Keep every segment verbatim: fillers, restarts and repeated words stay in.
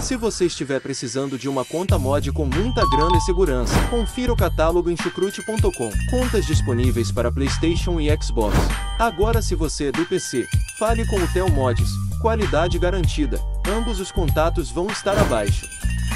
Se você estiver precisando de uma conta mod com muita grana e segurança, confira o catálogo em chucrute ponto com. Contas disponíveis para PlayStation e Xbox. Agora, se você é do P C, fale com o Theo Mods. Qualidade garantida. Ambos os contatos vão estar abaixo.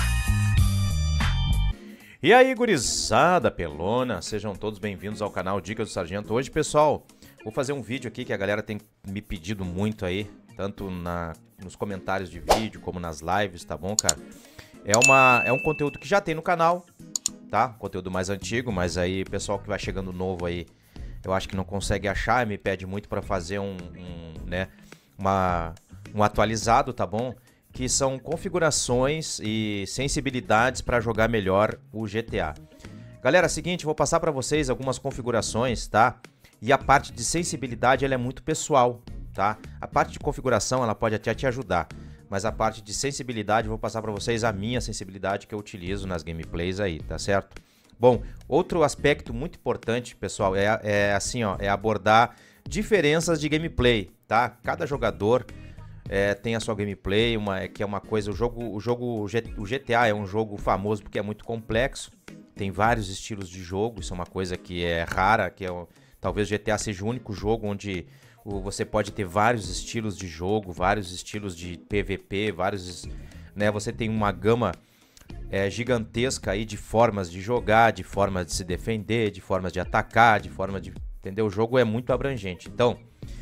E aí, gurizada pelona, sejam todos bem-vindos ao canal Dicas do Sargento. Hoje, pessoal, vou fazer um vídeo aqui que a galera tem me pedido muito aí, tanto na, nos comentários de vídeo como nas lives, tá bom, cara? É, uma, é um conteúdo que já tem no canal, tá? Conteúdo mais antigo, mas aí o pessoal que vai chegando novo aí, eu acho que não consegue achar, me pede muito pra fazer um, um, né, uma, um atualizado, tá bom? Que são configurações e sensibilidades para jogar melhor o G T A. Galera, é o seguinte, vou passar para vocês algumas configurações, tá? E a parte de sensibilidade ela é muito pessoal, tá? A parte de configuração ela pode até te ajudar, mas a parte de sensibilidade eu vou passar para vocês a minha sensibilidade que eu utilizo nas gameplays aí, tá certo? Bom, outro aspecto muito importante, pessoal, é, é assim, ó, é abordar diferenças de gameplay, tá? Cada jogador É, tem a sua gameplay, uma, que é uma coisa, o jogo, o jogo, o G T A é um jogo famoso porque é muito complexo, tem vários estilos de jogo, isso é uma coisa que é rara, que é, talvez o G T A seja o único jogo onde o, você pode ter vários estilos de jogo, vários estilos de P V P, vários, né, você tem uma gama é, gigantesca aí de formas de jogar, de formas de se defender, de formas de atacar, de forma de, entendeu? O jogo é muito abrangente, então,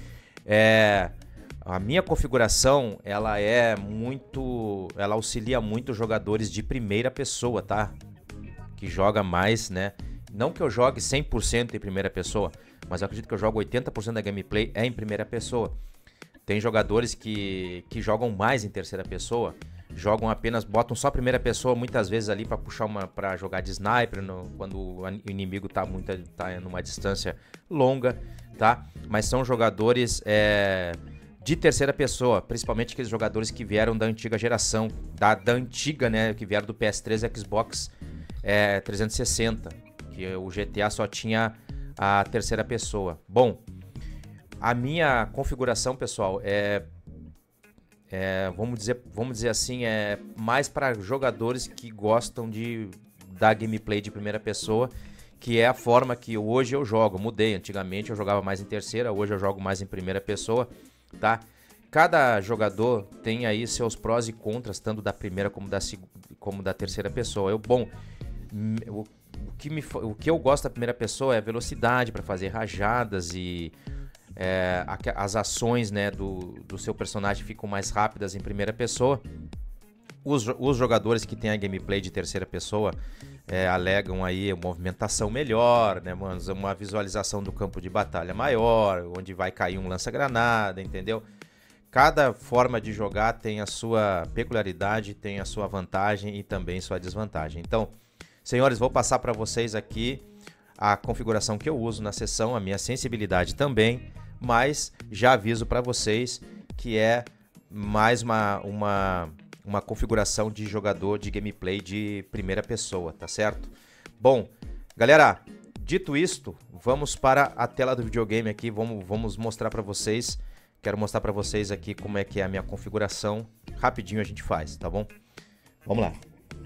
é... a minha configuração, ela é muito, ela auxilia muito jogadores de primeira pessoa, tá? Que joga mais, né? Não que eu jogue cem por cento em primeira pessoa, mas eu acredito que eu jogo oitenta por cento da gameplay é em primeira pessoa. Tem jogadores que, que jogam mais em terceira pessoa, jogam apenas, botam só primeira pessoa muitas vezes ali para puxar uma, para jogar de sniper no, quando o inimigo tá muito, tá numa distância longa, tá? Mas são jogadores é, de terceira pessoa, principalmente aqueles jogadores que vieram da antiga geração, da, da antiga, né, que vieram do P S três e Xbox é, trezentos e sessenta, que o G T A só tinha a terceira pessoa. Bom, a minha configuração, pessoal, é, é vamos dizer, vamos dizer assim, é mais para jogadores que gostam de da gameplay de primeira pessoa, que é a forma que hoje eu jogo. Mudei, antigamente eu jogava mais em terceira, hoje eu jogo mais em primeira pessoa. Tá? Cada jogador tem aí seus prós e contras, tanto da primeira como da, como da terceira pessoa. Eu, bom, o, o, que me, o que eu gosto da primeira pessoa é a velocidade para fazer rajadas e é, as ações, né, do, do seu personagem ficam mais rápidas em primeira pessoa. Os, os jogadores que têm a gameplay de terceira pessoa é, alegam aí uma movimentação melhor, né, mano? Uma visualização do campo de batalha maior, onde vai cair um lança-granada, entendeu? Cada forma de jogar tem a sua peculiaridade, tem a sua vantagem e também sua desvantagem. Então, senhores, vou passar para vocês aqui a configuração que eu uso na sessão, a minha sensibilidade também, mas já aviso para vocês que é mais uma... uma uma configuração de jogador de gameplay de primeira pessoa, tá certo? Bom, galera, dito isto, vamos para a tela do videogame aqui, vamos, vamos mostrar para vocês, quero mostrar para vocês aqui como é que é a minha configuração, rapidinho a gente faz, tá bom? Vamos lá.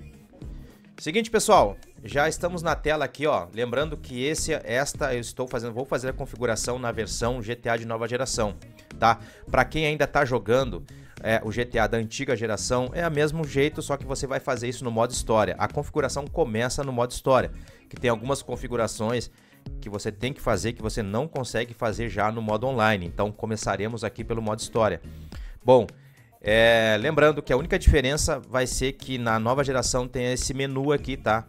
Seguinte, pessoal, já estamos na tela aqui, ó, lembrando que esse, esta eu estou fazendo, vou fazer a configuração na versão G T A de nova geração, tá? Para quem ainda tá jogando É, o G T A da antiga geração, é o mesmo jeito, só que você vai fazer isso no modo história. A configuração começa no modo história, que tem algumas configurações que você tem que fazer que você não consegue fazer já no modo online. Então começaremos aqui pelo modo história. Bom, é, lembrando que a única diferença vai ser que na nova geração tem esse menu aqui, tá?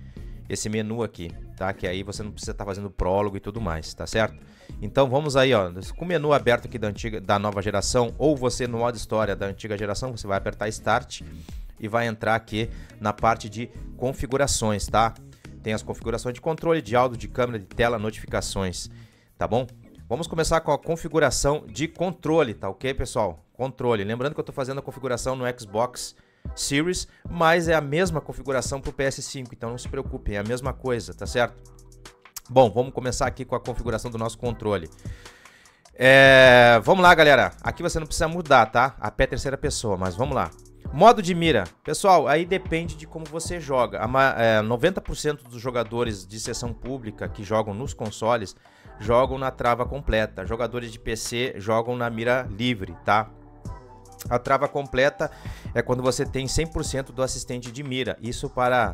Esse menu aqui, tá? Que aí você não precisa estar fazendo prólogo e tudo mais, tá certo? Então vamos aí, ó, com o menu aberto aqui da, antiga, da nova geração, ou você no modo história da antiga geração, você vai apertar Start e vai entrar aqui na parte de configurações, tá? Tem as configurações de controle, de áudio, de câmera, de tela, notificações, tá bom? Vamos começar com a configuração de controle, tá ok, pessoal? Controle, lembrando que eu tô fazendo a configuração no Xbox Series, mas é a mesma configuração pro P S cinco, então não se preocupem, é a mesma coisa, tá certo? Bom, vamos começar aqui com a configuração do nosso controle. É, vamos lá, galera. Aqui você não precisa mudar, tá? A pé terceira pessoa, mas vamos lá. Modo de mira. Pessoal, aí depende de como você joga. A, é, noventa por cento dos jogadores de sessão pública que jogam nos consoles jogam na trava completa. Jogadores de P C jogam na mira livre, tá? A trava completa é quando você tem cem por cento do assistente de mira. Isso para,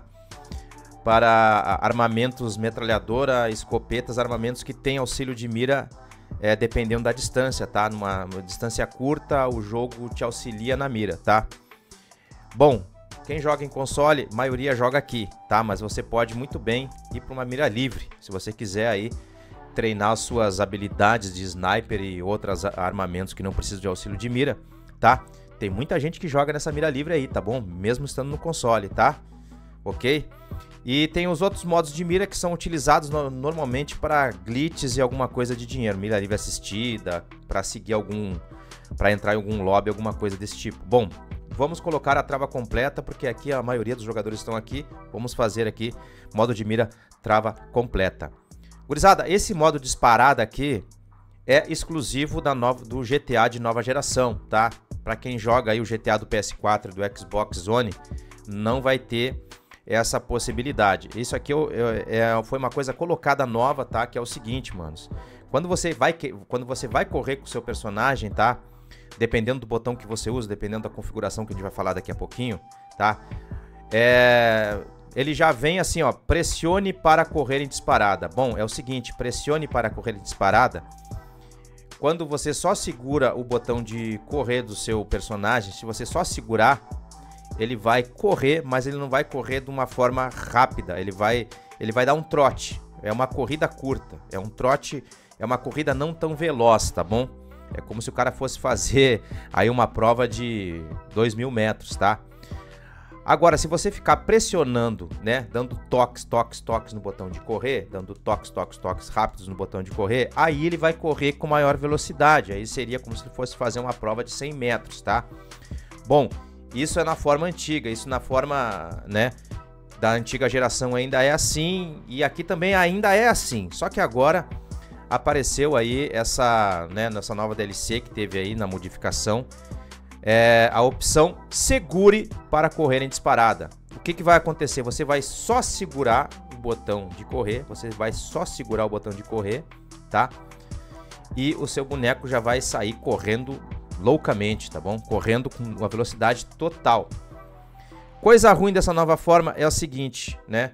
para armamentos metralhadora, escopetas, armamentos que tem auxílio de mira, é, dependendo da distância, tá? Numa, numa distância curta, o jogo te auxilia na mira, tá? Bom, quem joga em console, a maioria joga aqui, tá? Mas você pode muito bem ir para uma mira livre, se você quiser aí treinar suas habilidades de sniper e outros armamentos que não precisam de auxílio de mira, tá? Tem muita gente que joga nessa mira livre aí, tá bom? Mesmo estando no console, tá? Ok? E tem os outros modos de mira que são utilizados no, normalmente para glitches e alguma coisa de dinheiro. Mira livre assistida, para seguir algum... para entrar em algum lobby, alguma coisa desse tipo. Bom, vamos colocar a trava completa, porque aqui a maioria dos jogadores estão aqui. Vamos fazer aqui modo de mira trava completa. Gurizada, esse modo disparada aqui é exclusivo da nova, do G T A de nova geração, tá? Para quem joga aí o G T A do P S quatro e do Xbox One, não vai ter essa possibilidade. Isso aqui eu, eu, é, foi uma coisa colocada nova, tá? Que é o seguinte, manos. Quando você vai, quando você vai correr com o seu personagem, tá? Dependendo do botão que você usa, dependendo da configuração que a gente vai falar daqui a pouquinho, tá? É... Ele já vem assim, ó, pressione para correr em disparada. Bom, é o seguinte, pressione para correr em disparada. Quando você só segura o botão de correr do seu personagem, se você só segurar, ele vai correr, mas ele não vai correr de uma forma rápida. Ele vai, ele vai dar um trote. É uma corrida curta. É um trote, é uma corrida não tão veloz, tá bom? É como se o cara fosse fazer aí uma prova de dois mil metros, tá? Agora, se você ficar pressionando, né, dando toques, toques, toques no botão de correr, dando toques, toques, toques rápidos no botão de correr, aí ele vai correr com maior velocidade. Aí seria como se fosse fazer uma prova de cem metros, tá? Bom, isso é na forma antiga, isso na forma, né, da antiga geração ainda é assim, e aqui também ainda é assim. Só que agora apareceu aí essa, né, nessa nova D L C que teve aí na modificação, é a opção segure para correr em disparada. O que que vai acontecer? Você vai só segurar o botão de correr, você vai só segurar o botão de correr, tá? E o seu boneco já vai sair correndo loucamente, tá bom? Correndo com uma velocidade total. Coisa ruim dessa nova forma é o seguinte, né?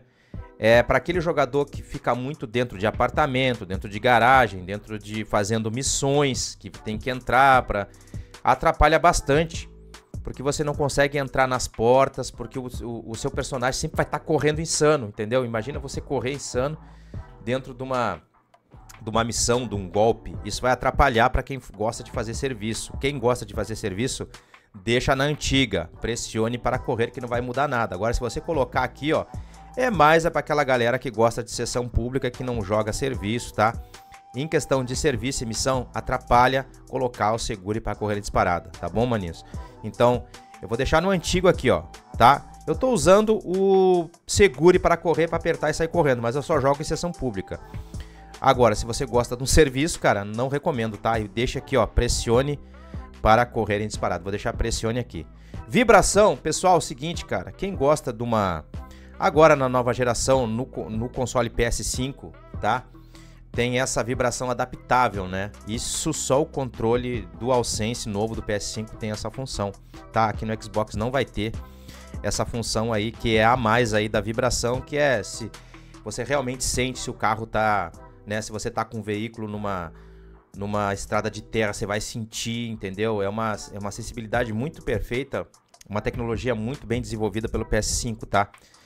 É para aquele jogador que fica muito dentro de apartamento, dentro de garagem, dentro de fazendo missões, que tem que entrar para... atrapalha bastante, porque você não consegue entrar nas portas, porque o, o, o seu personagem sempre vai estar correndo insano, entendeu? Imagina você correr insano dentro de uma, de uma missão, de um golpe. Isso vai atrapalhar para quem gosta de fazer serviço. Quem gosta de fazer serviço, deixa na antiga, pressione para correr que não vai mudar nada. Agora, se você colocar aqui, ó, é mais é para aquela galera que gosta de sessão pública, que não joga serviço, tá? Em questão de serviço e missão, atrapalha colocar o segure para correr disparada, tá bom, maninhos? Então, eu vou deixar no antigo aqui, ó, tá? Eu tô usando o segure para correr, para apertar e sair correndo, mas eu só jogo em sessão pública. Agora, se você gosta de um serviço, cara, não recomendo, tá? E deixa aqui, ó, pressione para correr em disparada. Vou deixar pressione aqui. Vibração, pessoal, é o seguinte, cara, quem gosta de uma... Agora na nova geração, no, no console P S cinco, tá? Tem essa vibração adaptável, né? Isso só o controle DualSense novo do P S cinco tem essa função, tá? Aqui no Xbox não vai ter essa função aí, que é a mais aí da vibração, que é se você realmente sente se o carro tá, né? Se você tá com um veículo numa, numa estrada de terra, você vai sentir, entendeu? É uma, é uma sensibilidade muito perfeita, uma tecnologia muito bem desenvolvida pelo P S cinco, tá?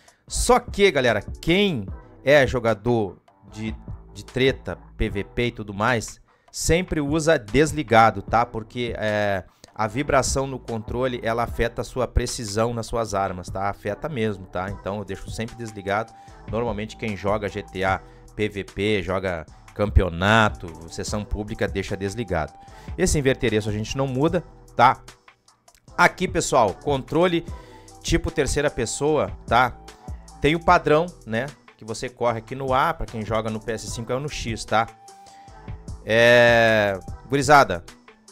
Só que, galera, quem é jogador de de treta, P V P e tudo mais, sempre usa desligado, tá? Porque é, a vibração no controle, ela afeta a sua precisão nas suas armas, tá? Afeta mesmo, tá? Então eu deixo sempre desligado. Normalmente quem joga G T A P V P, joga campeonato, sessão pública, deixa desligado. Esse invertereço a gente não muda, tá? Aqui, pessoal, controle tipo terceira pessoa, tá? Tem o padrão, né? Que você corre aqui no A, para quem joga no P S cinco é no X, tá? É... Gurizada,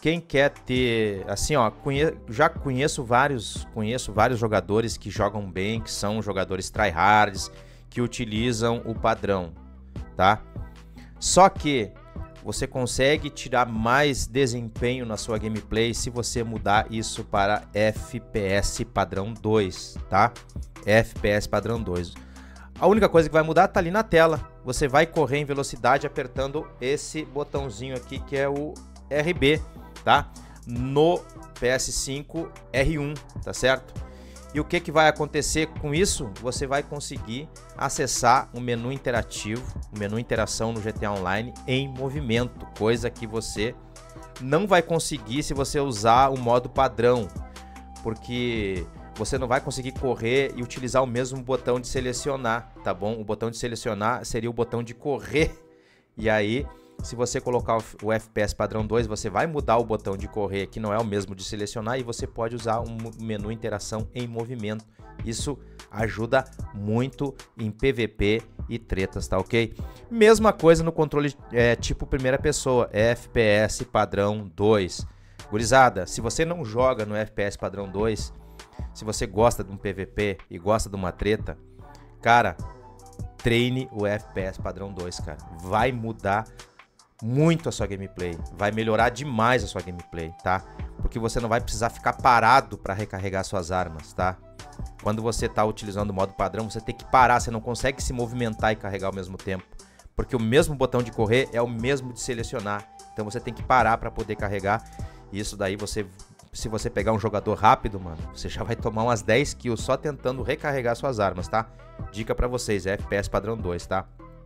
quem quer ter, assim, ó, conhe, já conheço vários, conheço vários jogadores que jogam bem, que são jogadores tryhards, que utilizam o padrão, tá? Só que você consegue tirar mais desempenho na sua gameplay se você mudar isso para F P S padrão dois, tá? F P S padrão dois. A única coisa que vai mudar tá ali na tela. Você vai correr em velocidade apertando esse botãozinho aqui que é o R B, tá? No P S cinco R um, tá certo? E o que que vai acontecer com isso? Você vai conseguir acessar o menu interativo, o menu interação no G T A Online em movimento, coisa que você não vai conseguir se você usar o modo padrão, porque você não vai conseguir correr e utilizar o mesmo botão de selecionar, tá bom? O botão de selecionar seria o botão de correr. E aí, se você colocar o F P S padrão dois, você vai mudar o botão de correr, que não é o mesmo de selecionar, e você pode usar um menu interação em movimento. Isso ajuda muito em P V P e tretas, tá ok? Mesma coisa no controle é, tipo primeira pessoa, F P S padrão dois. Gurizada, se você não joga no F P S padrão dois, se você gosta de um P V P e gosta de uma treta, cara, treine o F P S padrão dois, cara. Vai mudar muito a sua gameplay, vai melhorar demais a sua gameplay, tá? Porque você não vai precisar ficar parado para recarregar suas armas, tá? Quando você tá utilizando o modo padrão, você tem que parar, você não consegue se movimentar e carregar ao mesmo tempo, porque o mesmo botão de correr é o mesmo de selecionar, então você tem que parar para poder carregar. Isso daí você, se você pegar um jogador rápido, mano, você já vai tomar umas dez kills só tentando recarregar suas armas, tá? Dica pra vocês, é F P S padrão dois, tá?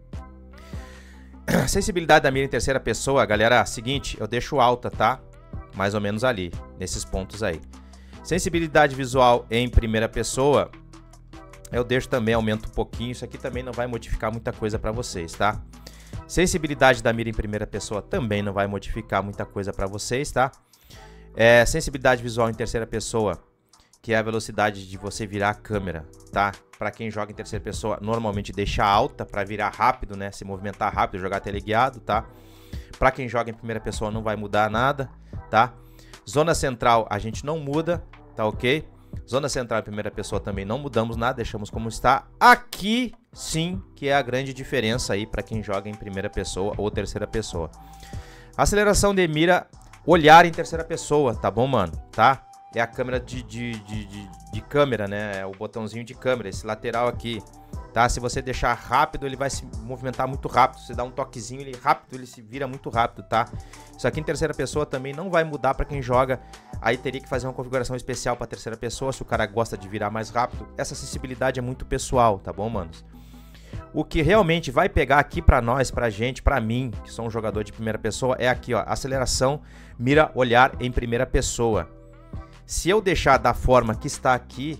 Sensibilidade da mira em terceira pessoa, galera, seguinte, eu deixo alta, tá? Mais ou menos ali, nesses pontos aí. Sensibilidade visual em primeira pessoa, eu deixo também, aumento um pouquinho, isso aqui também não vai modificar muita coisa pra vocês, tá? Sensibilidade da mira em primeira pessoa também não vai modificar muita coisa pra vocês, tá? É, sensibilidade visual em terceira pessoa, que é a velocidade de você virar a câmera, tá? Para quem joga em terceira pessoa, normalmente deixa alta para virar rápido, né? Se movimentar rápido, jogar teleguiado, tá? Para quem joga em primeira pessoa não vai mudar nada, tá? Zona central a gente não muda, tá ok? Zona central em primeira pessoa também não mudamos nada, deixamos como está. Aqui sim que é a grande diferença aí para quem joga em primeira pessoa ou terceira pessoa. Aceleração de mira, olhar em terceira pessoa, tá bom, mano? Tá? É a câmera de, de, de, de, de câmera, né? É o botãozinho de câmera, esse lateral aqui, tá? Se você deixar rápido, ele vai se movimentar muito rápido. Se você dá um toquezinho, ele rápido, ele se vira muito rápido, tá? Isso aqui em terceira pessoa também não vai mudar para quem joga. Aí teria que fazer uma configuração especial para terceira pessoa, se o cara gosta de virar mais rápido. Essa sensibilidade é muito pessoal, tá bom, manos? O que realmente vai pegar aqui pra nós, pra gente, pra mim, que sou um jogador de primeira pessoa, é aqui, ó, aceleração, mira, olhar em primeira pessoa. Se eu deixar da forma que está aqui,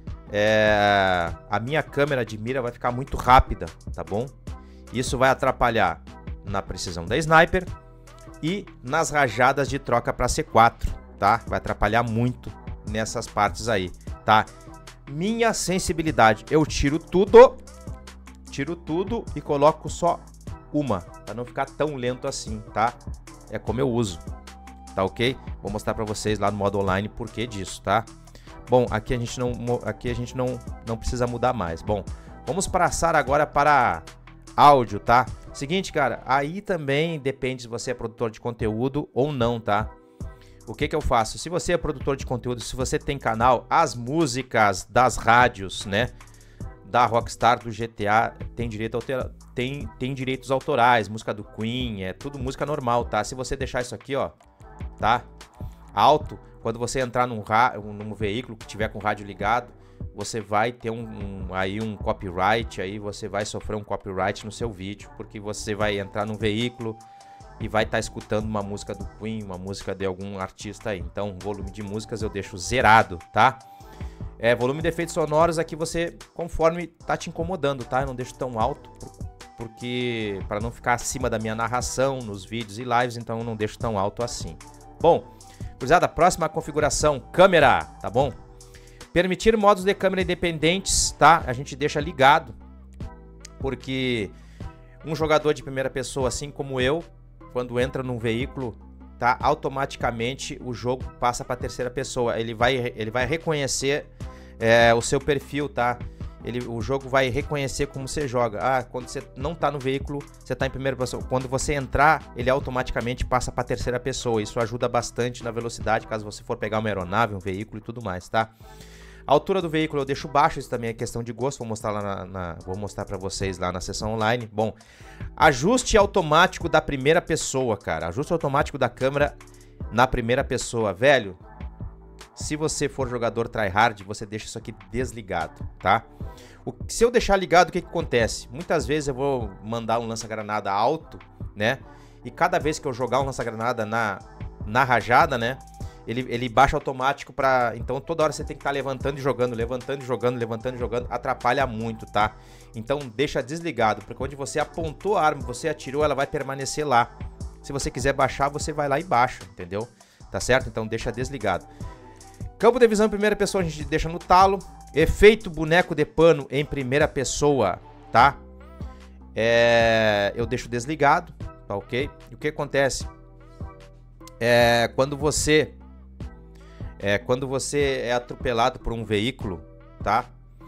é, a minha câmera de mira vai ficar muito rápida, tá bom? Isso vai atrapalhar na precisão da sniper e nas rajadas de troca para C quatro, tá? Vai atrapalhar muito nessas partes aí, tá? Minha sensibilidade, eu tiro tudo, tiro tudo e coloco só uma, para não ficar tão lento assim, tá? É como eu uso. Tá ok? Vou mostrar para vocês lá no modo online por que disso, tá? Bom, aqui a gente não, aqui a gente não, não precisa mudar mais. Bom, vamos passar agora para áudio, tá? Seguinte, cara, aí também depende se você é produtor de conteúdo ou não, tá? O que que eu faço? Se você é produtor de conteúdo, se você tem canal, as músicas das rádios, né? Da Rockstar, do G T A, tem, direito altera... tem, tem direitos autorais, música do Queen, é tudo música normal, tá? Se você deixar isso aqui, ó, tá? Alto, quando você entrar num, ra... num veículo que tiver com o rádio ligado, você vai ter um, um, aí um copyright, aí você vai sofrer um copyright no seu vídeo, porque você vai entrar num veículo e vai estar tá escutando uma música do Queen, uma música de algum artista aí. Então, volume de músicas eu deixo zerado, tá? É, volume de efeitos sonoros aqui você, conforme tá te incomodando, tá? Eu não deixo tão alto, porque para não ficar acima da minha narração nos vídeos e lives, então eu não deixo tão alto assim. Bom, cruzada, próxima configuração, câmera, tá bom? Permitir modos de câmera independentes, tá? A gente deixa ligado, porque um jogador de primeira pessoa, assim como eu, quando entra num veículo tá? Automaticamente o jogo passa para terceira pessoa. Ele vai, ele vai reconhecer é, o seu perfil, tá? Ele, o jogo vai reconhecer como você joga. Ah, quando você não tá no veículo, você tá em primeira pessoa. Quando você entrar, ele automaticamente passa para terceira pessoa. Isso ajuda bastante na velocidade, caso você for pegar uma aeronave, um veículo e tudo mais, tá? A altura do veículo eu deixo baixo, isso também é questão de gosto, vou mostrar lá na, na vou mostrar para vocês lá na sessão online. Bom, ajuste automático da primeira pessoa, cara. Ajuste automático da câmera na primeira pessoa, velho. Se você for jogador tryhard, você deixa isso aqui desligado, tá? O, se eu deixar ligado, o que que acontece? Muitas vezes eu vou mandar um lança-granada alto, né? E cada vez que eu jogar um lança-granada na, na rajada, né? Ele, ele baixa automático pra... Então toda hora você tem que estar tá levantando e jogando, levantando e jogando, levantando e jogando. Atrapalha muito, tá? Então deixa desligado, porque onde você apontou a arma, você atirou, ela vai permanecer lá. Se você quiser baixar, você vai lá e baixa, entendeu? Tá certo? Então deixa desligado. Campo de visão em primeira pessoa a gente deixa no talo. Efeito boneco de pano em primeira pessoa, tá? É... Eu deixo desligado, tá ok? E o que acontece? É... Quando você... É, quando você é atropelado por um veículo, tá?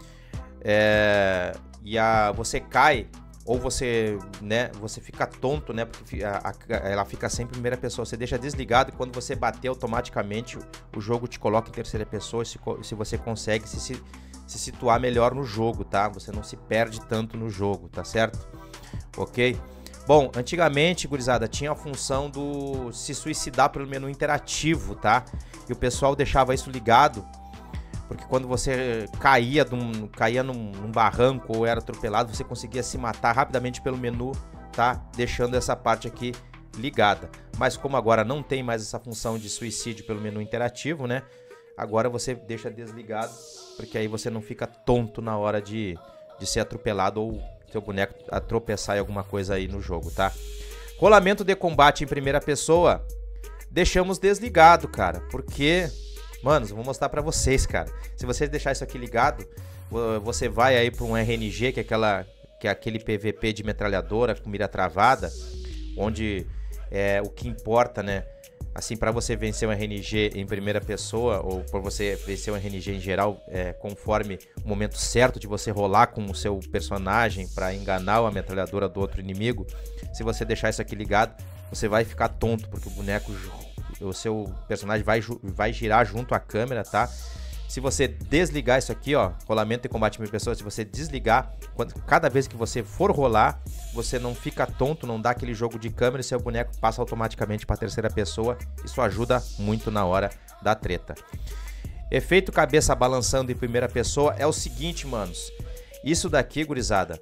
É, e a, você cai, ou você, né, você fica tonto, né? Porque a, a, ela fica sempre em primeira pessoa. Você deixa desligado e quando você bater automaticamente, o jogo te coloca em terceira pessoa se, se você consegue se, se, se situar melhor no jogo, tá? Você não se perde tanto no jogo, tá certo? Ok? Bom, antigamente, gurizada, tinha a função do se suicidar pelo menu interativo, tá? E o pessoal deixava isso ligado, porque quando você caía, de um, caía num, num barranco ou era atropelado, você conseguia se matar rapidamente pelo menu, tá? Deixando essa parte aqui ligada. Mas como agora não tem mais essa função de suicídio pelo menu interativo, né? Agora você deixa desligado, porque aí você não fica tonto na hora de, de ser atropelado ou seu boneco a tropeçar em alguma coisa aí no jogo, tá? Rolamento de combate em primeira pessoa, deixamos desligado, cara, porque, manos, eu vou mostrar pra vocês, cara. Se vocês deixar isso aqui ligado, você vai aí pra um R N G, que é, aquela, que é aquele P V P de metralhadora com mira travada, onde é o que importa, né? Assim, para você vencer um R N G em primeira pessoa, ou para você vencer um R N G em geral, é, conforme o momento certo de você rolar com o seu personagem para enganar a metralhadora do outro inimigo, se você deixar isso aqui ligado, você vai ficar tonto, porque o boneco, o seu personagem vai, vai girar junto à câmera, tá? Se você desligar isso aqui, ó, rolamento e combate em pessoa, se você desligar, quando, cada vez que você for rolar, você não fica tonto, não dá aquele jogo de câmera e seu boneco passa automaticamente para a terceira pessoa. Isso ajuda muito na hora da treta. Efeito cabeça balançando em primeira pessoa é o seguinte, manos. Isso daqui, gurizada,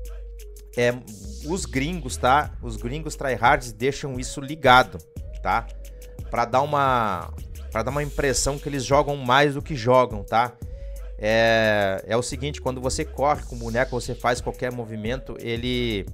é os gringos, tá? Os gringos tryhards deixam isso ligado, tá? Para dar uma... para dar uma impressão que eles jogam mais do que jogam, tá? É, é o seguinte, quando você corre com o boneco, você faz qualquer movimento, ele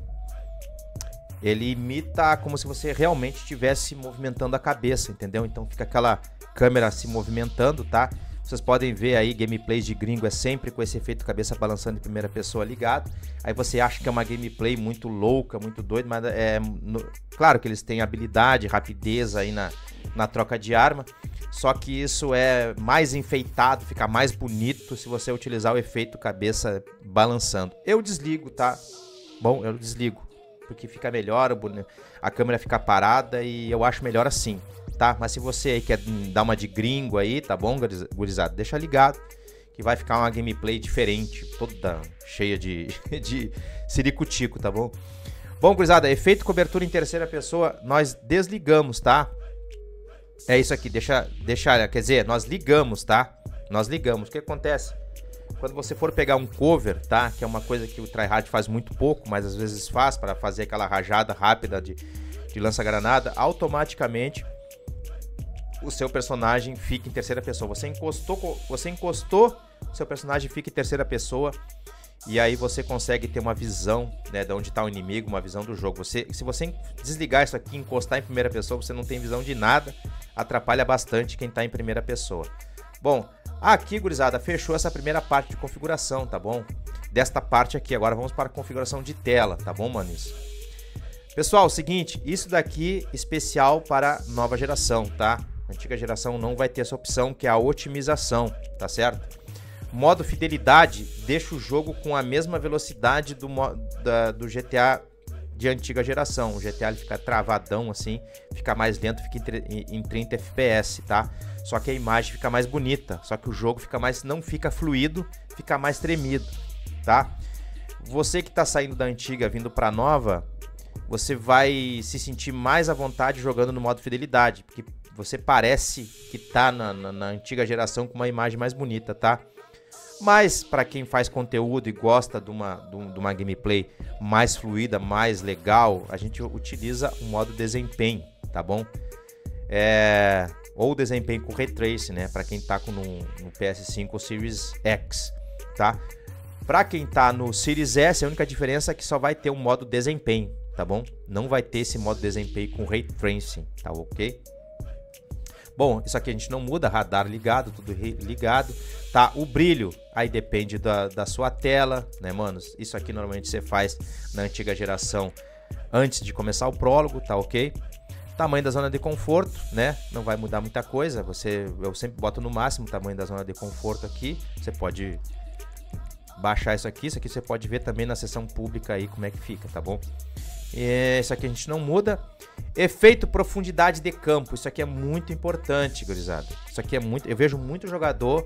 ele imita como se você realmente estivesse movimentando a cabeça, entendeu? Então fica aquela câmera se movimentando, tá? Vocês podem ver aí, gameplays de gringo é sempre com esse efeito cabeça balançando em primeira pessoa ligado. Aí você acha que é uma gameplay muito louca, muito doida, mas é... No, claro que eles têm habilidade, rapidez aí na, na troca de arma. Só que isso é mais enfeitado, fica mais bonito se você utilizar o efeito cabeça balançando. Eu desligo, tá? Bom, eu desligo, porque fica melhor, a câmera fica parada e eu acho melhor assim, tá? Mas se você aí quer dar uma de gringo aí, tá bom, gurizada? Deixa ligado, que vai ficar uma gameplay diferente, toda cheia de, de ciricutico, tá bom? Bom, gurizada, efeito cobertura em terceira pessoa, nós desligamos, tá? É isso aqui, deixa, deixa, quer dizer, nós ligamos, tá? Nós ligamos. O que acontece? Quando você for pegar um cover, tá? Que é uma coisa que o tryhard faz muito pouco, mas às vezes faz para fazer aquela rajada rápida de, de lança-granada, automaticamente o seu personagem fica em terceira pessoa. Você encostou, você encostou, seu personagem fica em terceira pessoa. E aí você consegue ter uma visão, né, de onde está o inimigo, uma visão do jogo. Você, se você desligar isso aqui e encostar em primeira pessoa, você não tem visão de nada, atrapalha bastante quem está em primeira pessoa. Bom, aqui, gurizada, fechou essa primeira parte de configuração, tá bom? Desta parte aqui, agora vamos para a configuração de tela, tá bom, manis? Pessoal, o seguinte, isso daqui é especial para nova geração, tá? Antiga geração não vai ter essa opção, que é a otimização, tá certo? Modo fidelidade deixa o jogo com a mesma velocidade do, da, do G T A de antiga geração. O G T A ele fica travadão assim, fica mais lento, fica em, em trinta F P S, tá? Só que a imagem fica mais bonita, só que o jogo fica mais, não fica fluido, fica mais tremido, tá? Você que tá saindo da antiga, vindo pra nova, você vai se sentir mais à vontade jogando no modo fidelidade, porque você parece que tá na, na, na antiga geração com uma imagem mais bonita, tá? Mas para quem faz conteúdo e gosta de uma, de uma gameplay mais fluida, mais legal, a gente utiliza o modo desempenho, tá bom? É... Ou desempenho com Ray Tracing, né? Para quem tá com no, no P S cinco ou Series X, tá? Para quem tá no Series S, a única diferença é que só vai ter um modo desempenho, tá bom? Não vai ter esse modo desempenho com Ray Tracing, tá ok? Bom, isso aqui a gente não muda, radar ligado, tudo ligado, tá? O brilho, aí depende da, da sua tela, né, manos? Isso aqui normalmente você faz na antiga geração antes de começar o prólogo, tá ok? Tamanho da zona de conforto, né? Não vai mudar muita coisa, você, eu sempre boto no máximo o tamanho da zona de conforto aqui. Você pode baixar isso aqui, isso aqui você pode ver também na seção pública aí como é que fica, tá bom? E isso aqui a gente não muda. Efeito profundidade de campo, isso aqui é muito importante, gurizada. Isso aqui é muito, eu vejo muito jogador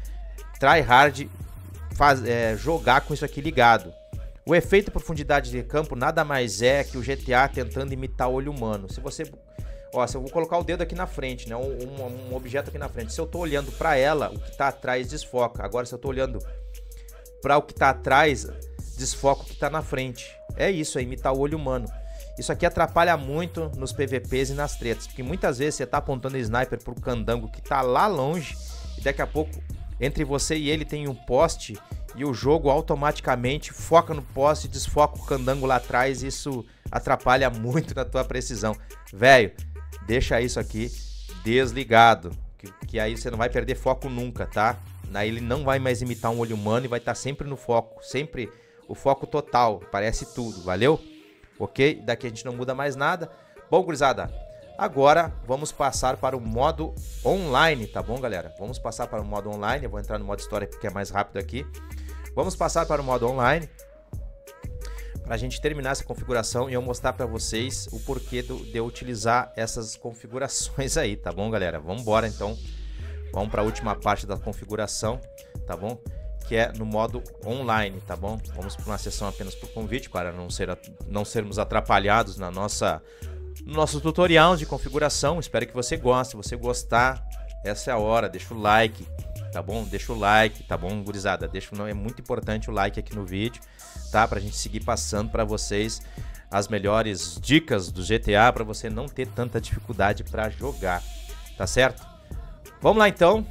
tryhard faz, é, jogar com isso aqui ligado. O efeito profundidade de campo nada mais é que o G T A tentando imitar o olho humano. Se você, ó, se eu vou colocar o dedo aqui na frente, né, um, um objeto aqui na frente. Se eu tô olhando para ela, o que está atrás desfoca. Agora, se eu tô olhando para o que está atrás, desfoca o que está na frente. É isso, é imitar o olho humano. Isso aqui atrapalha muito nos P V Ps e nas tretas, porque muitas vezes você tá apontando o sniper pro candango que tá lá longe e daqui a pouco entre você e ele tem um poste e o jogo automaticamente foca no poste e desfoca o candango lá atrás e isso atrapalha muito na tua precisão. Velho, deixa isso aqui desligado, que, que aí você não vai perder foco nunca, tá? Aí ele não vai mais imitar um olho humano e vai estar sempre no foco, sempre o foco total, parece tudo, valeu? Ok? Daqui a gente não muda mais nada. Bom, gurizada, agora vamos passar para o modo online, tá bom, galera? Vamos passar para o modo online. Eu vou entrar no modo história porque é mais rápido aqui. Vamos passar para o modo online para a gente terminar essa configuração e eu mostrar para vocês o porquê do, de eu utilizar essas configurações aí, tá bom, galera? Vamos embora, então. Vamos para a última parte da configuração, tá bom? Que é no modo online, tá bom? Vamos para uma sessão apenas por convite, para não, ser, não sermos atrapalhados na nossa, no nosso tutorial de configuração. Espero que você goste. Se você gostar, essa é a hora. Deixa o like, tá bom? Deixa o like, tá bom, gurizada? Deixa, não, é muito importante o like aqui no vídeo, tá? Pra gente seguir passando para vocês as melhores dicas do G T A, para você não ter tanta dificuldade para jogar, tá certo? Vamos lá, então.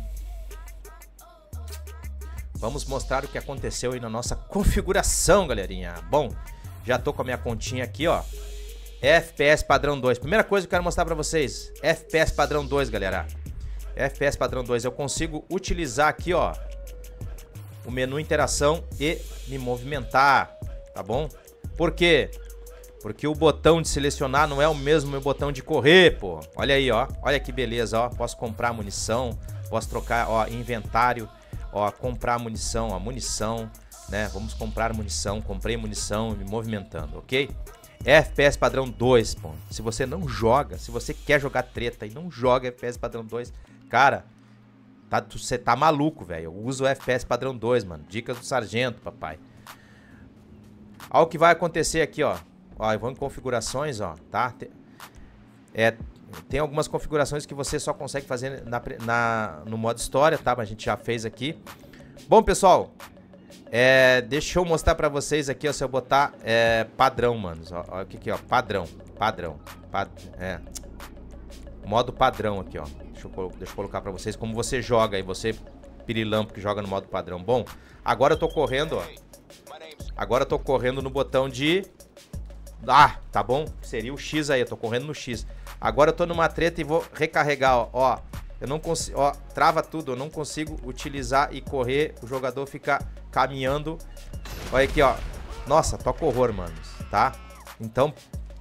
Vamos mostrar o que aconteceu aí na nossa configuração, galerinha. Bom, já tô com a minha continha aqui, ó. F P S padrão dois. Primeira coisa que eu quero mostrar pra vocês. F P S padrão dois, galera. F P S padrão dois. Eu consigo utilizar aqui, ó, o menu interação e me movimentar, tá bom? Por quê? Porque o botão de selecionar não é o mesmo botão de correr, pô. Olha aí, ó. Olha que beleza, ó. Posso comprar munição, posso trocar, ó, inventário. Ó, comprar munição, ó, munição, né? Vamos comprar munição, comprei munição, me movimentando, ok? F P S padrão dois, pô. Se você não joga, se você quer jogar treta e não joga F P S padrão dois, cara, tá, você tá maluco, velho. Eu uso o F P S padrão dois, mano. Dicas do sargento, papai. Olha o que vai acontecer aqui, ó. Ó, eu vou em configurações, ó, tá? É... Tem algumas configurações que você só consegue fazer na, na, no modo história, tá? Mas a gente já fez aqui. Bom, pessoal, é, deixa eu mostrar pra vocês aqui, ó, se eu botar é, padrão, manos. Ó, ó, aqui, aqui, ó, padrão, padrão, pad, é, modo padrão aqui, ó. Deixa eu, deixa eu colocar pra vocês como você joga aí, você pirilampo que joga no modo padrão. Bom, agora eu tô correndo, ó. Agora eu tô correndo no botão de... Ah, tá bom? Seria o X aí, eu tô correndo no X. Agora eu tô numa treta e vou recarregar, ó. Ó, eu não consigo, ó, trava tudo, eu não consigo utilizar e correr. O jogador fica caminhando. Olha aqui, ó. Nossa, toca horror, manos, tá? Então,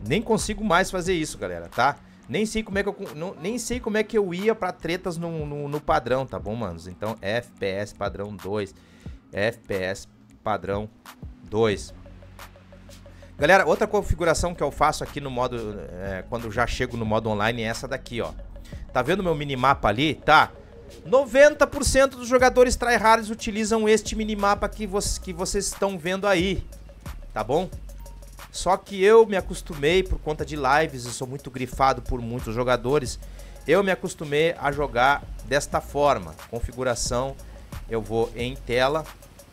Nem consigo mais fazer isso, galera, tá? Nem sei como é que eu, não, nem sei como é que eu ia pra tretas no, no, no padrão, tá bom, manos? Então, F P S padrão dois. F P S padrão dois. Galera, outra configuração que eu faço aqui no modo... É, quando eu já chego no modo online é essa daqui, ó. Tá vendo meu minimapa ali? Tá. noventa por cento dos jogadores tryhards utilizam este minimapa que, vo que vocês estão vendo aí. Tá bom? Só que eu me acostumei, por conta de lives, eu sou muito grifado por muitos jogadores, eu me acostumei a jogar desta forma. Configuração, eu vou em tela.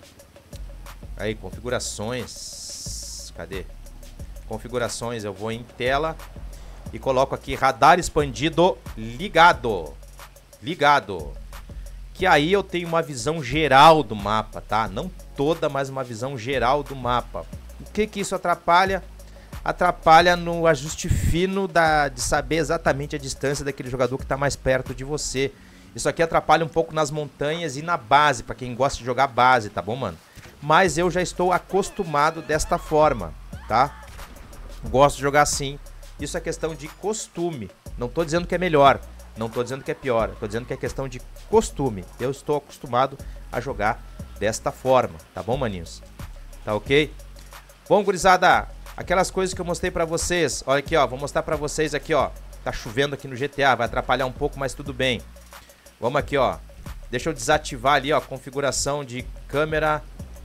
Aí, configurações. Cadê? Configurações, eu vou em tela e coloco aqui radar expandido ligado. Ligado. Que aí eu tenho uma visão geral do mapa, tá? Não toda, mas uma visão geral do mapa. O que que isso atrapalha? Atrapalha no ajuste fino da, de saber exatamente a distância daquele jogador que está mais perto de você. Isso aqui atrapalha um pouco nas montanhas e na base, para quem gosta de jogar base, tá bom, mano? Mas eu já estou acostumado desta forma, tá? Gosto de jogar assim. Isso é questão de costume. Não tô dizendo que é melhor, não tô dizendo que é pior, tô dizendo que é questão de costume. Eu estou acostumado a jogar desta forma, tá bom, maninhos? Tá ok? Bom, gurizada, aquelas coisas que eu mostrei pra vocês. Olha aqui, ó, vou mostrar pra vocês aqui, ó. Tá chovendo aqui no G T A, vai atrapalhar um pouco, mas tudo bem. Vamos aqui, ó. Deixa eu desativar ali, ó, configuração de câmera.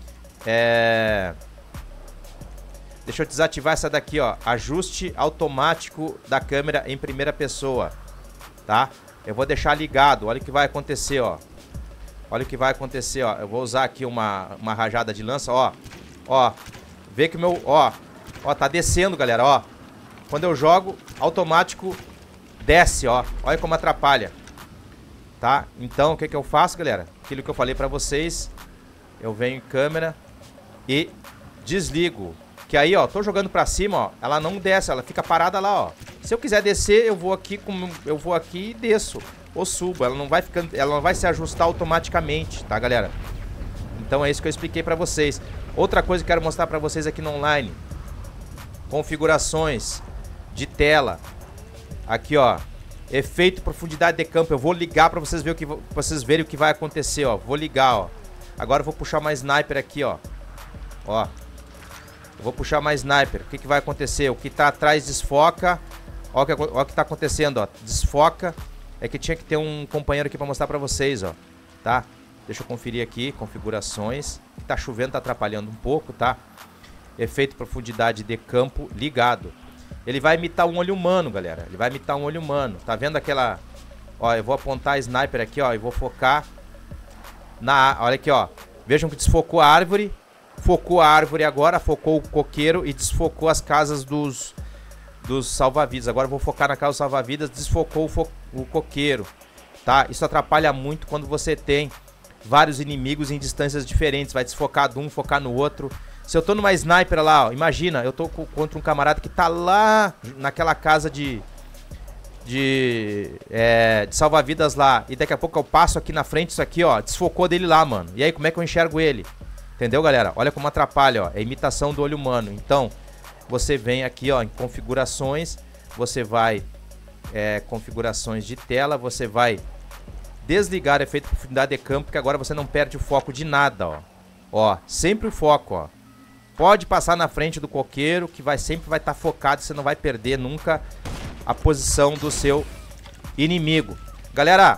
É... Deixa eu desativar essa daqui, ó. Ajuste automático da câmera em primeira pessoa, tá? Eu vou deixar ligado, olha o que vai acontecer, ó. Olha o que vai acontecer, ó. Eu vou usar aqui uma, uma rajada de lança, ó. Ó. Vê que o meu, ó, ó, tá descendo, galera, ó. Quando eu jogo, automático desce, ó. Olha como atrapalha. Tá? Então, o que que eu faço, galera? Aquilo que eu falei pra vocês. Eu venho em câmera e desligo. Que aí, ó, tô jogando pra cima, ó. Ela não desce, ela fica parada lá, ó. Se eu quiser descer, eu vou aqui, com, eu vou aqui e desço. Ou subo. Ela não vai ficando, ela não vai se ajustar automaticamente, tá, galera? Então é isso que eu expliquei pra vocês. Outra coisa que eu quero mostrar pra vocês aqui no online. Configurações de tela. Aqui, ó. Efeito profundidade de campo. Eu vou ligar pra vocês, ver o que, pra vocês verem o que vai acontecer, ó. Vou ligar, ó. Agora eu vou puxar uma sniper aqui, ó. Ó. Eu vou puxar uma sniper. O que, que vai acontecer? O que tá atrás desfoca. Ó o que, ó o que tá acontecendo, ó. Desfoca. É que tinha que ter um companheiro aqui pra mostrar pra vocês, ó. Tá? Deixa eu conferir aqui, configurações. Tá chovendo, tá atrapalhando um pouco, tá? Efeito profundidade de campo ligado. Ele vai imitar um olho humano, galera. Ele vai imitar um olho humano. Tá vendo aquela... Ó, eu vou apontar a sniper aqui, ó. E vou focar na... Olha aqui, ó. Vejam que desfocou a árvore. Focou a árvore agora, focou o coqueiro e desfocou as casas dos... Dos salva-vidas. Agora eu vou focar na casa dos salva-vidas. Desfocou o, fo... o coqueiro. Tá? Isso atrapalha muito quando você tem vários inimigos em distâncias diferentes. Vai desfocar de um, focar no outro. Se eu tô numa sniper lá, ó, imagina, eu tô contra um camarada que tá lá naquela casa de... De... É, de salva-vidas lá. E daqui a pouco eu passo aqui na frente, isso aqui, ó, desfocou dele lá, mano. E aí, como é que eu enxergo ele? Entendeu, galera? Olha como atrapalha, ó. É imitação do olho humano. Então, você vem aqui, ó, em configurações. Você vai... É, configurações de tela. Você vai... Desligar efeito de profundidade de campo, que agora você não perde o foco de nada, ó. Ó, sempre o foco, ó. Pode passar na frente do coqueiro, que vai sempre vai estar tá focado, você não vai perder nunca a posição do seu inimigo. Galera,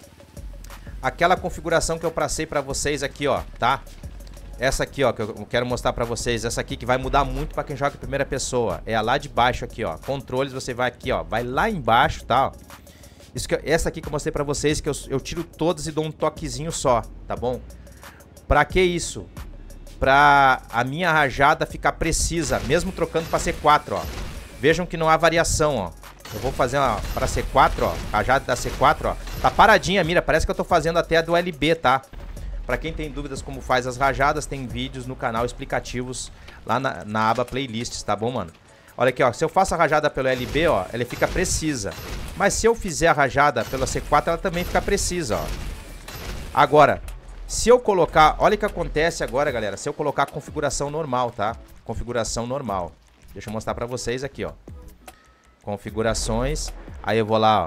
aquela configuração que eu passei pra vocês aqui, ó, tá? Essa aqui, ó, que eu quero mostrar pra vocês, essa aqui que vai mudar muito pra quem joga em primeira pessoa. É a lá de baixo aqui, ó. Controles, você vai aqui, ó, vai lá embaixo, tá, ó. Isso que, essa aqui que eu mostrei pra vocês, que eu, eu tiro todas e dou um toquezinho só, tá bom? Pra que isso? Pra a minha rajada ficar precisa, mesmo trocando pra C quatro, ó. Vejam que não há variação, ó. Eu vou fazer uma pra C quatro, ó. Rajada da C quatro, ó. Tá paradinha a mira, parece que eu tô fazendo até a do L B, tá? Pra quem tem dúvidas como faz as rajadas, tem vídeos no canal explicativos lá na, na aba playlists, tá bom, mano? Olha aqui, ó, se eu faço a rajada pelo L B, ó, ela fica precisa. Mas se eu fizer a rajada pela C quatro, ela também fica precisa, ó. Agora, se eu colocar... Olha o que acontece agora, galera, se eu colocar a configuração normal, tá? Configuração normal. Deixa eu mostrar pra vocês aqui, ó. Configurações. Aí eu vou lá, ó.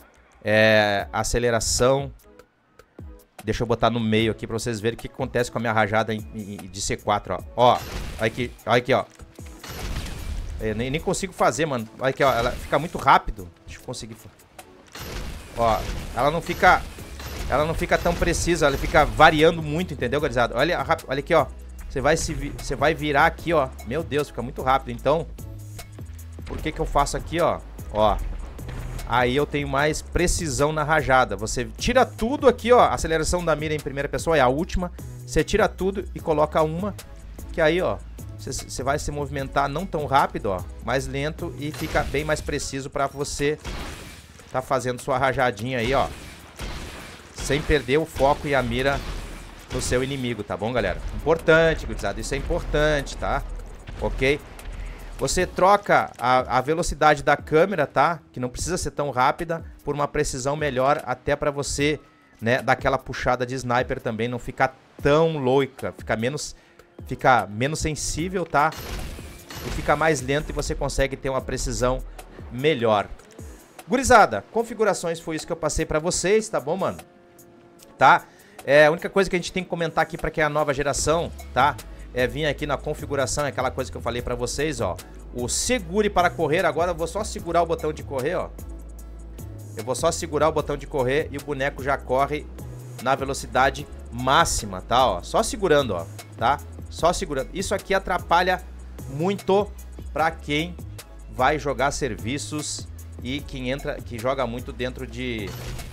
É, aceleração. Deixa eu botar no meio aqui pra vocês verem o que acontece com a minha rajada em, em, de C quatro, ó. Ó, olha aqui, olha aqui, ó. Eu nem, nem consigo fazer, mano. Olha aqui, ó. Ela fica muito rápido. Deixa eu conseguir. Ó, ela não fica... Ela não fica tão precisa. Ela fica variando muito, entendeu, gurizada? Olha, olha aqui, ó. Você vai, se, você vai virar aqui, ó. Meu Deus, fica muito rápido. Então, por que que eu faço aqui, ó? Ó. Aí eu tenho mais precisão na rajada. Você tira tudo aqui, ó. A aceleração da mira em primeira pessoa é a última. Você tira tudo e coloca uma. Que aí, ó. Você vai se movimentar não tão rápido, ó. Mais lento e fica bem mais preciso pra você tá fazendo sua rajadinha aí, ó. Sem perder o foco e a mira no seu inimigo, tá bom, galera? Importante, gurizada. Isso é importante, tá? Ok? Você troca a, a velocidade da câmera, tá? Que não precisa ser tão rápida, por uma precisão melhor, até pra você, né, dar aquela puxada de sniper também, não ficar tão louca, ficar menos, ficar menos sensível, tá? E fica mais lento e você consegue ter uma precisão melhor. Gurizada, configurações foi isso que eu passei pra vocês, tá bom, mano? Tá? É, a única coisa que a gente tem que comentar aqui pra quem é a nova geração, tá? É vir aqui na configuração, é aquela coisa que eu falei pra vocês, ó. O segure para correr, agora eu vou só segurar o botão de correr, ó. Eu vou só segurar o botão de correr e o boneco já corre na velocidade máxima, tá, ó. Só segurando, ó, tá? Só segurando. Isso aqui atrapalha muito pra quem vai jogar serviços e quem entra, que joga muito dentro de...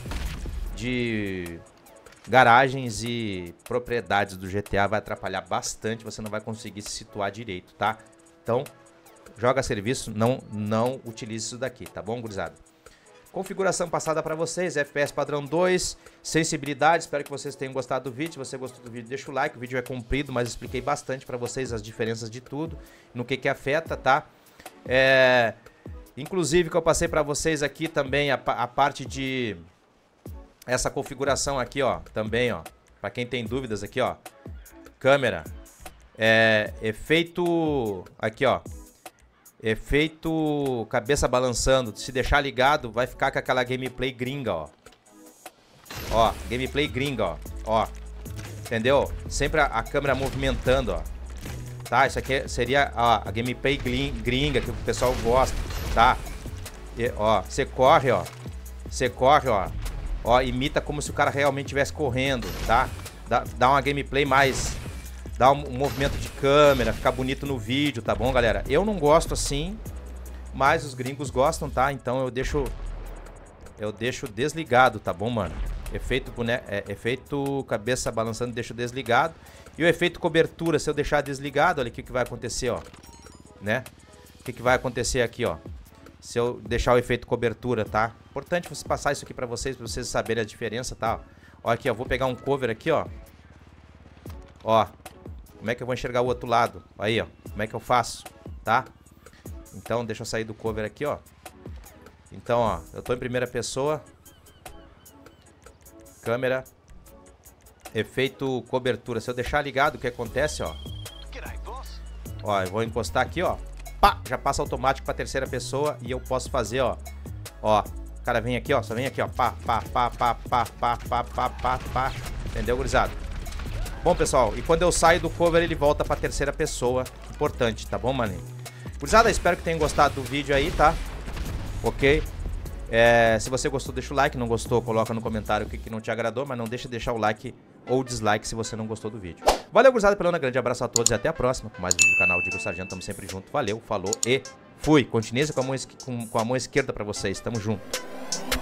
de... garagens e propriedades do G T A, vai atrapalhar bastante, você não vai conseguir se situar direito, tá? Então, joga serviço, não, não utilize isso daqui, tá bom, gurizada? Configuração passada pra vocês, F P S padrão dois, sensibilidade, espero que vocês tenham gostado do vídeo. Se você gostou do vídeo, deixa o like, o vídeo é comprido, mas expliquei bastante pra vocês as diferenças de tudo, no que que afeta, tá? É... Inclusive, que eu passei pra vocês aqui também, a, a parte de... essa configuração aqui, ó, também, ó, pra quem tem dúvidas aqui, ó, câmera, é, efeito, aqui, ó, efeito cabeça balançando, se deixar ligado, vai ficar com aquela gameplay gringa, ó, ó, gameplay gringa, ó, ó, entendeu? Sempre a, a câmera movimentando, ó, tá? Isso aqui seria, ó, a gameplay gringa que o pessoal gosta, tá? E, ó, você corre, ó, você corre, ó, ó, imita como se o cara realmente estivesse correndo, tá? Dá, dá uma gameplay mais... dá um, um movimento de câmera, fica bonito no vídeo, tá bom, galera? Eu não gosto assim, mas os gringos gostam, tá? Então eu deixo... eu deixo desligado, tá bom, mano? Efeito, bone... é, efeito cabeça balançando, deixo desligado. E o efeito cobertura, se eu deixar desligado, olha o que, que vai acontecer, ó. Né? O que, que vai acontecer aqui, ó. Se eu deixar o efeito cobertura, tá? Importante você passar isso aqui pra vocês, pra vocês saberem a diferença, tá? Ó, aqui, ó, vou pegar um cover aqui, ó. Ó, como é que eu vou enxergar o outro lado? Aí, ó, como é que eu faço, tá? Então, deixa eu sair do cover aqui, ó. Então, ó, eu tô em primeira pessoa. Câmera. Efeito cobertura. Se eu deixar ligado, o que acontece, ó. Ó, eu vou encostar aqui, ó. Pá, já passa automático pra terceira pessoa e eu posso fazer, ó. Ó, o cara vem aqui, ó, só vem aqui, ó. Pá, pá, pá, pá, pá, pá, pá, pá, pá, pá. Entendeu, gurizada? Bom, pessoal, e quando eu saio do cover, ele volta pra terceira pessoa. Importante, tá bom, maninho? Gurizada, espero que tenham gostado do vídeo aí, tá? Ok? É, se você gostou, deixa o like. Não gostou, coloca no comentário o que, que não te agradou. Mas não deixa de deixar o like ou dislike se você não gostou do vídeo. Valeu, gurizada, pela grande abraço a todos e até a próxima. Com mais vídeo do canal Diga o Sargento, tamo sempre junto. Valeu, falou e fui. Continue com a mão, com, com a mão esquerda pra vocês. Tamo junto.